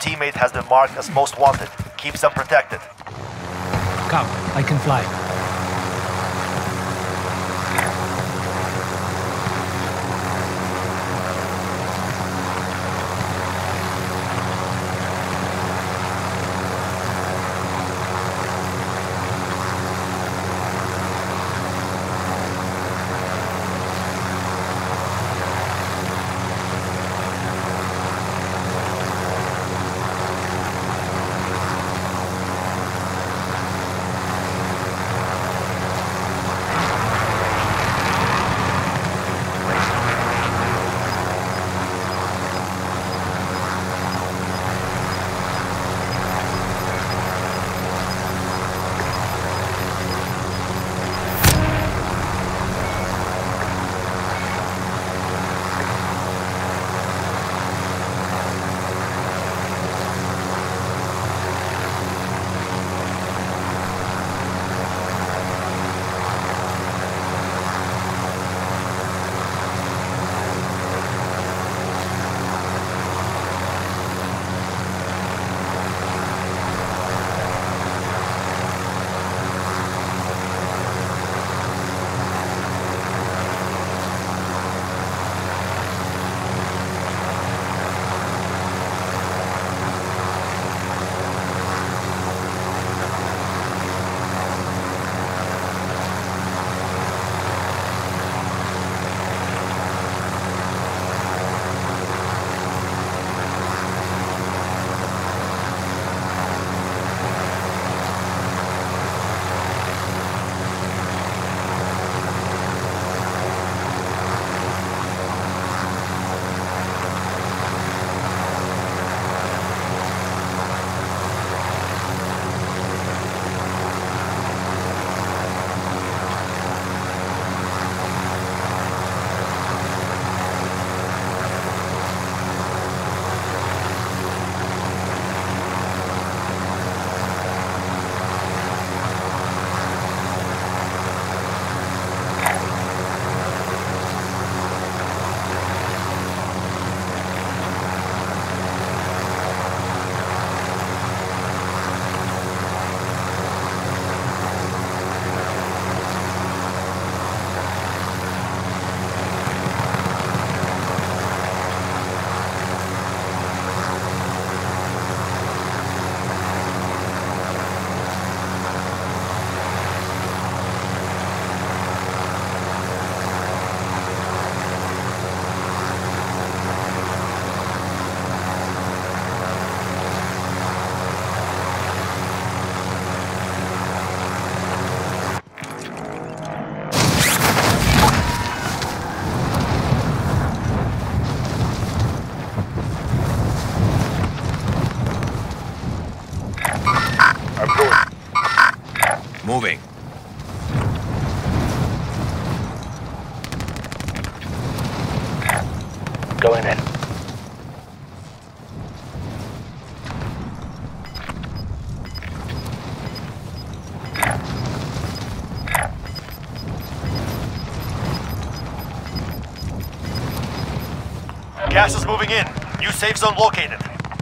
teammate has been marked as most wanted. Keep them protected. Come, I can fly. Moving. Going in. Gas is moving in. New safe zone located.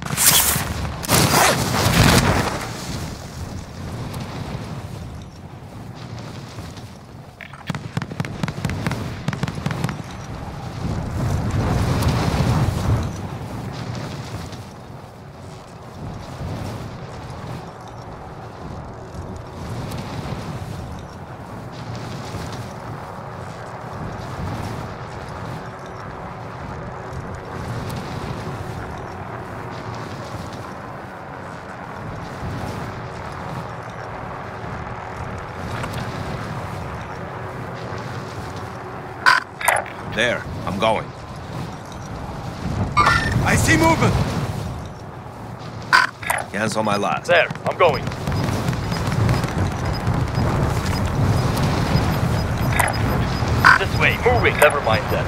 There, I'm going. I see movement! Cancel my last. There, I'm going. This way, moving. Never mind that.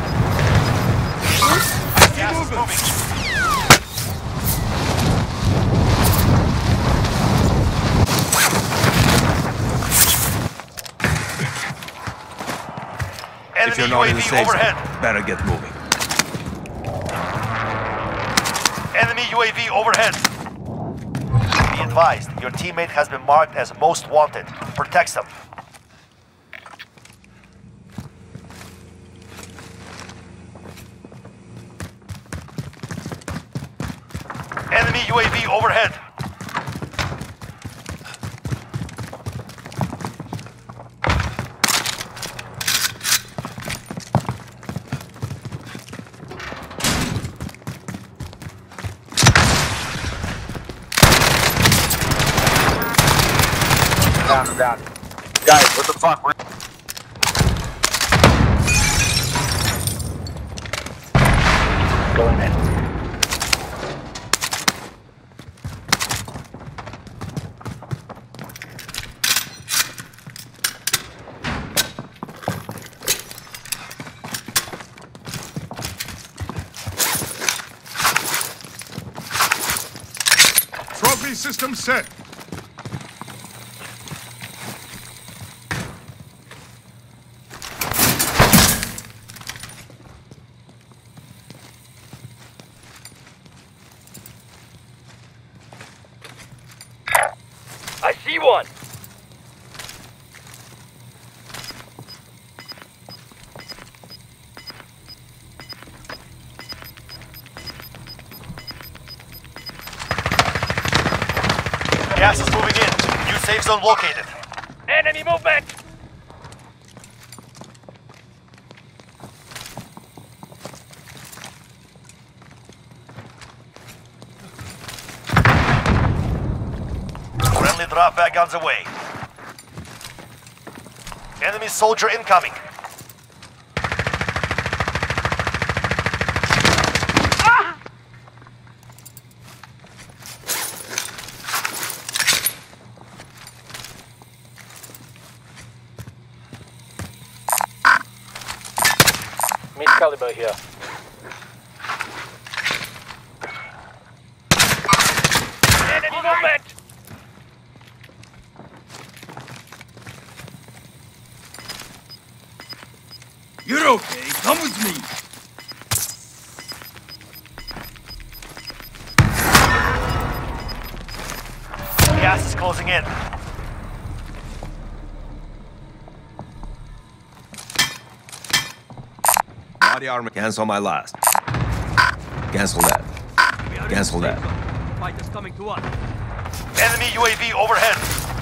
I see movement! If you're not in the safe zone, better get moving. Enemy UAV overhead. advised, your teammate has been marked as most wanted. Protect them. Enemy UAV overhead. Down. Guys, what the fuck? Going in. Trophy system set. I see one. Gas is moving in. New safe zone located. Enemy movement. Friendly drop bag guns away. Enemy soldier incoming. Miss Caliber here. Enemy movement. You're okay. Come with me. Gas is closing in. Body armor. Cancel my last. Cancel that. Cancel that. Fight is coming to us. Enemy UAV overhead.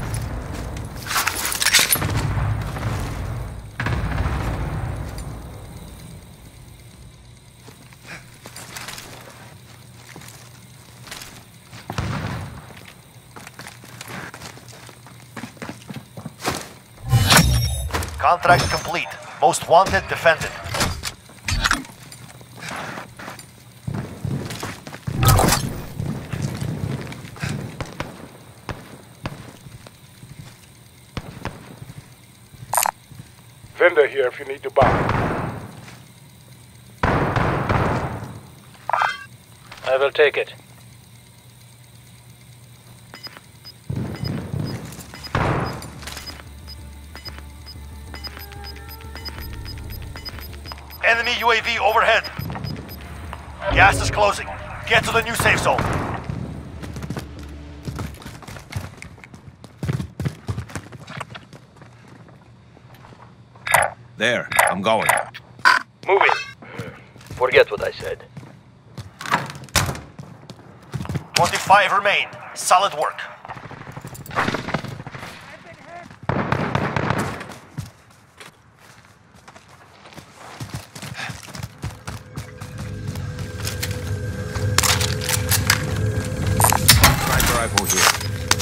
Contract complete. Most wanted defended. Vendor here if you need to buy. I will take it. Enemy UAV overhead. Gas is closing. Get to the new safe zone. There. I'm going. Move in. Forget what I said. 25 remain. Solid work. Sniper rifle here.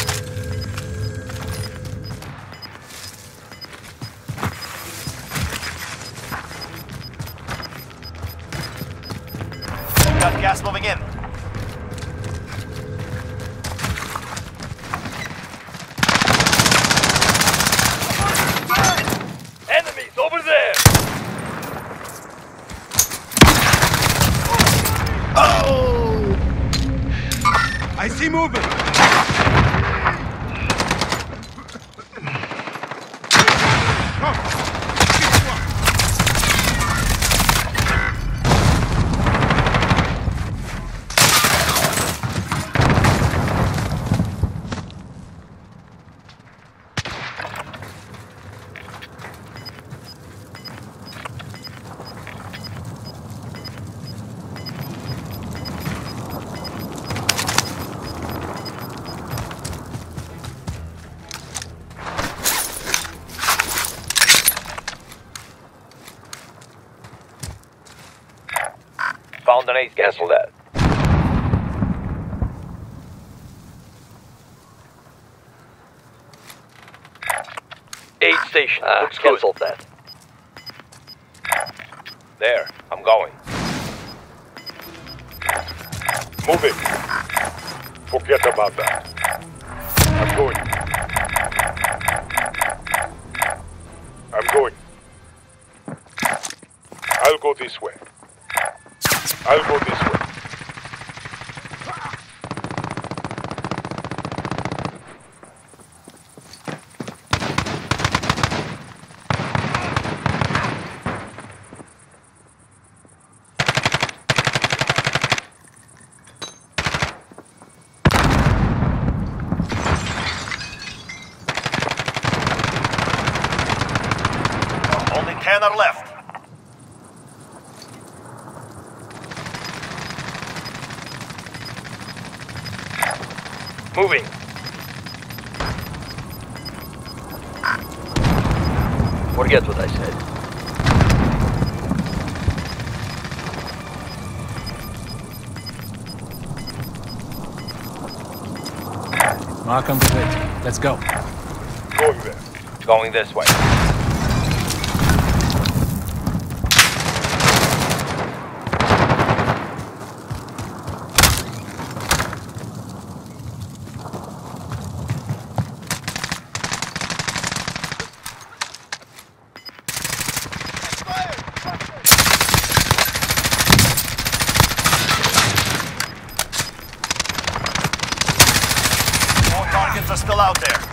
Got gas moving in. Enemies over there. I see movement. Found an aid station. Cancel that. Aid station. Looks Cancel good. that. There, I'm going. Move it. Forget about that. I'm going. I'm going. I'll go this way. I'll go this way. Only 10 are left. Moving. Forget what I said. Mark on the grid. Let's go. Going there. Going this way. More targets are still out there.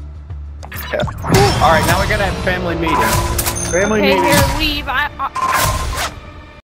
All right, now we're gonna have family meeting. Okay, here, leave.